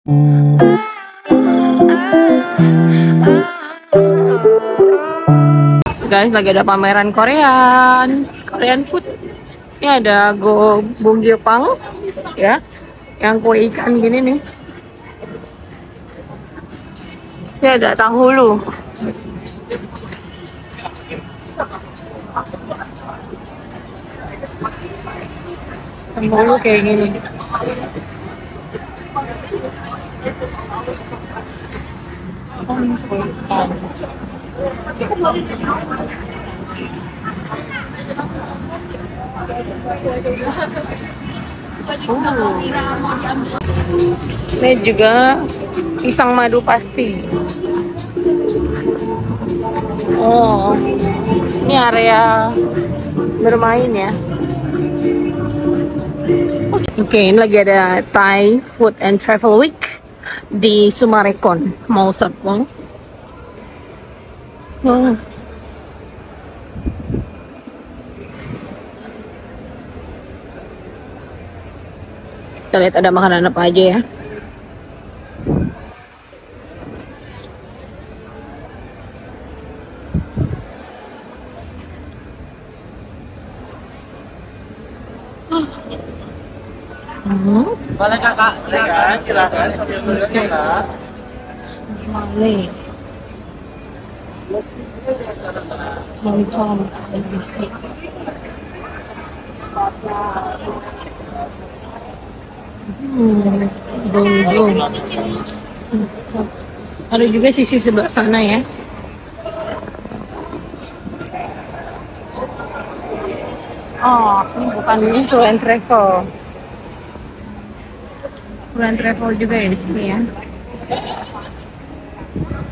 Guys, lagi ada pameran Korean food. Ini ada Bungyopang ya, yang kue ikan gini nih. Saya ada tanghulu. Tanghulu kayak gini. Ini juga pisang madu pasti. Oh, ini area bermain ya. Oke, ini lagi ada Thai Food and Travel Week di Sumarekon, Mall Serpong. Oh. Kita lihat ada makanan apa aja ya. Boleh kakak, silakan. Malay. Lontong, ABC. Dong. Ada juga sisi sebelah sana ya. Oh, ini bukan ini tour and travel. Tour and travel juga ya di sini ya.